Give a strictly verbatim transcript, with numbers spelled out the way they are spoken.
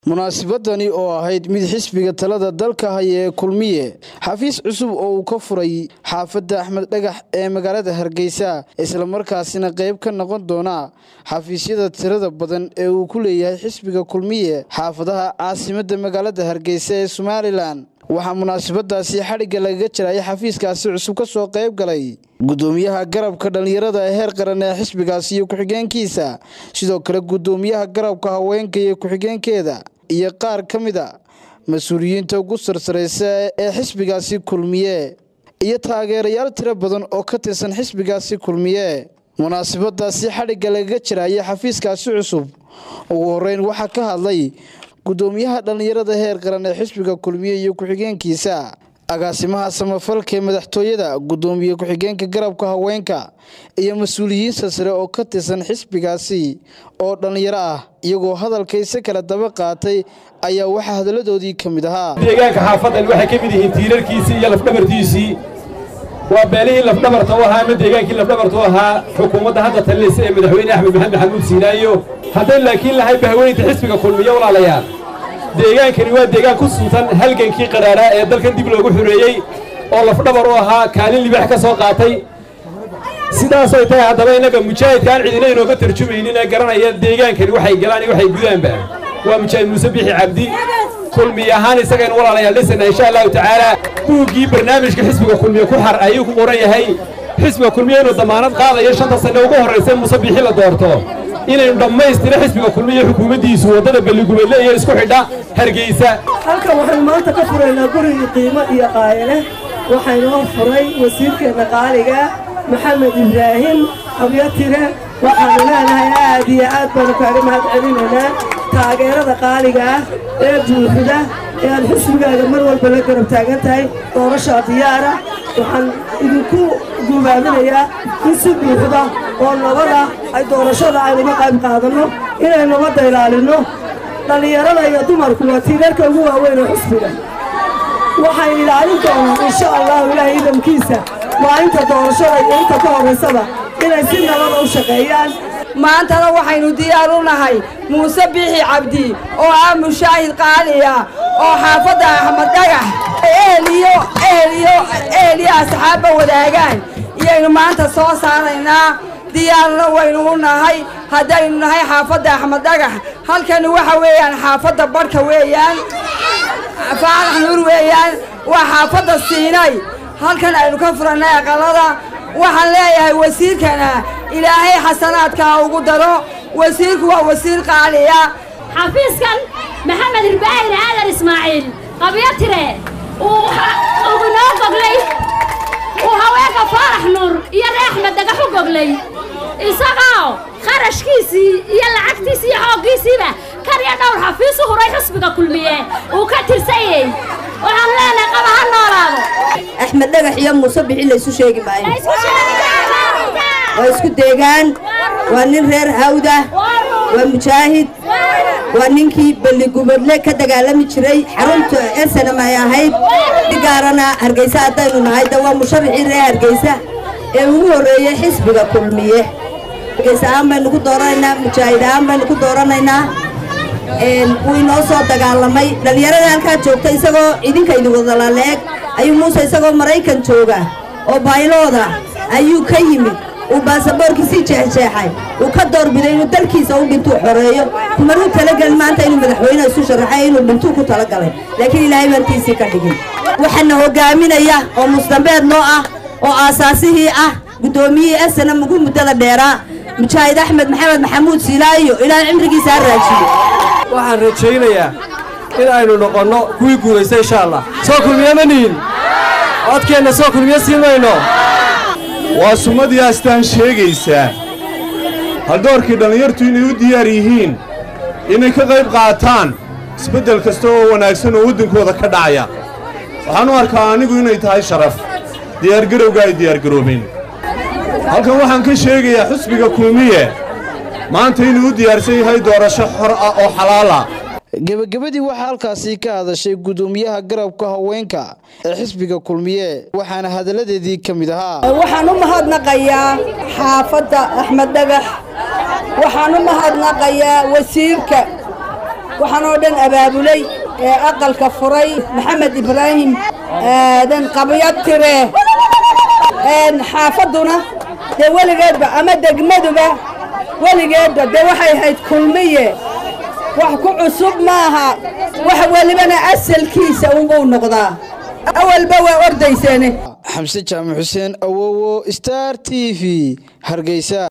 munaasabadani oo ahayd mid xisbiga talada dalka haya kulmiye xafiis cusub oo uu ka furay xaafadda Axmed Dhagax ee magaalada Hargeysa isla markaasina qayb ka noqon doona xafiisyada tirada badan ee uu ku leeyahay xisbiga kulmiye xaafadaha caasimadda magaalada Hargeysa ee Somaliland waxa munaasabadaasi xariga laga jiray xafiiskaasi cusub ka soo qayb galay gudoomiyaha garabka dhalinyarada ee heer qaran ee xisbigaasi iyo ku-xigeenkiisa sidoo kale gudoomiyaha garabka haweenka iyo ku-xigeenkeeda iyo qaar kamida mas'uuliyiinta ugu sarsareysa ee xisbigaasi kulmiye iyo taageerayaal tiro badan oo ka tirsan xisbigaasi kulmiye munaasabadaasi xariga laga jiray xafiiskaasi cusub ugu horeyn waxa ka hadlay gudoomiyaha dhalinyarada heer qaran ee xisbiga kulmiye iyo ku-xigeenkiisa agaasimaha samafalka madaxtooyada gudoomiye ku-xigeenka garabka haweenka iyo mas'uuliyiin sare oo ka tirsan xisbigaasi oo dhalinyaro ah iyagoo hadalkaysa kala daba qaatay ayaa waxa hadaladoodii kamid ahaa deegaanka xaafadan waxa ka mid yihiin tiirarkiisii iyo lafdhabartiisii waa beelihii lafdhabarta u ahaa deegaankii lafdhabarta u ahaa xukuumadda hadda talinaysa ee madaxweyne Axmed Maxamed Xamuud Siinaayo haddii laakiin lahay bahweynta xisbiga kulmiye walaalayaal deegaankani waa deegaan ku suntan halgankii qaraara ee dalkan dib loogu xureeyay oo lafdhabar u ahaa kaalin libax ka soo qaatay sidaas ay tahay haddaba inaga mujaahidkaan cidina inooga tarjumaynin ee garanaya deegaankani waxay galaan waxay gudaanba waa mujaahid Muuse Bixi Cabdi kulmiye ahaan isaga in walaalayaal dhisana insha Allah ta'ala buugii barnaamijka xisbiga kulmiye ku xar ayuu ku qoran yahay xisbiga kulmiye inuu damaanad qaadayo shanta sano ugu horeysay Muuse Bixi la doorto inaynu dhammaystiro xisbiga kulmiye xukuumaddiisu wadada baligubeedle iyo isku xidha Hargeysa halkan waxaan maanta ka furaynaa guriga qiimo iyo qaayale waxaanoo furay wasiirkeena qaaliga Maxamed Ibraahim Abyatire waxaan leenahay aad iyo aad baan kaaga mahadcelinaynaa taageerada qaaliga ee buuxda ee xisbigaaga mar walba la garab taagan tahay doorasho diyaara waxaan idinku guubaabinayaa in si buuxda oo nabada ay doorashada ay uga qayb qaadano inay nabada ilaalino dhalinyarada iyo dumarku waa tiirarka ugu waaweyn ee xisbiga waxay ilaalin doonaan insha Allah Ilaahay idamkiisa waa inta doorashada iyo inta ka horeysaba inay si nabad u shaqeeyaan maantana waxaynu diyaar u nahay Muuse Bixi Cabdi oo ah mushaahid qaaliya oo xaafadda Axmed Dhagax eeliyo eeliyo eeliyo asxaabba wadaagaan iyaynu maanta soo saaraynaa diyaarna waynu u nahay haddaynu nahay xaafadda Axmed Dhagax halkan waxa weeyaan xaafadda barka weeyaan faalax nuur weeyaan waa xaafadda Siinay halkan aynu ka furnay aqalada waxaan leeyahay wasiirkana ilaahay xasanaadka ugu daro wasiirku waa wasiir qaaliya xafiiskan maxamed irbaahir aadan ismaaciil qabyatire uu ugu noo goglay uu haweenka faalax nuur iyo Axmed Dhagax u goglay isagoo kharashkiisii iyo lacagtiisii iyo xooggiisiiba kariya dhowr xafiis u huray xisbiga kulmiye uu ka tirsayay waxaan leenahay qabaha noolaado Axmed Dhagax iyo Muuse Bixi la isu sheegi maayo waa isku deegaan waa nin reer hawda waa mujaahid waa ninkii baligubeedle ka dagaalami jiray xarunta ersana ma ahayd digaarana Hargeysa hadaynu nahay waa musharrixiin reer Hargeysa ee ugu horeeyay xisbiga kulmiye Hargeysa aan baynu ku dooranaynaa mujaahid aan baynu ku dooranaynaa een uu inoo soo dagaalamay dhalinyarada halka joogta isagoo idinka idin wada laaleeg ayuu Muuse isagoo Mareykan jooga oo baylooda ayuu ka yimid uu baasaboorkiisa jeexjeexay uu ka doorbiday inuu dalkiisa u dhinto xoreeyo kuma uu talagal maanta inuu madaxweynaha isu sharaxay inuu dhinto ku talagalay laakiin Ilaahay bantiisa ka dhigin waxana hogaaminaya oo mustambeed noo ah oo aasaasihii ah gudoomiye asana mugu mudada dheera mujaahid Axmed Maxamed Xamuud Siinaayo ilaa cimrigiisa raajiyo waxaan rajaynayaa in aynu noqono kuwii guuleystay insha Allah soo kulmiye maniin codkeena soo kulmiye siinayno waa sumadii astaan sheegaysa haldoorkii dhalinyartu inay u diyaar yihiin inay ka qayb qaataan isbeddel kasta oo wanaagsan oo waddankooda ka dhacaya waxaan u arkaa anigu inay tahay sharaf diyaargarowga ay diyaargaroobeen halkan waxaan ka sheegayaa xisbiga kulmiye maanta inuu u diyaarsan yahay doorasho xor ah oo xalaal ah gabagabadii waxa halkaasi ka hadashay gudoomiyaha garabka haweenka ee xisbiga kulmiye waxaana hadaladeedii kamid ahaa waxaan u mahadnaqayaa xaafadda Axmed Dhagax waxaan u mahadnaqayaa wasiirka waxaan oo dhan abaabulay ee aqalka furay maxamed ibraahim aadan qabyatire een xaafaduna de weligeedba ama degmaduba weligeedba de waxay hayd kulmiye wax ku cusub maaha wax walibana asalkiisa uu noqdaa awalba waa ordaysane xamse jaamac xuseen awowo Star T V Hargeysa.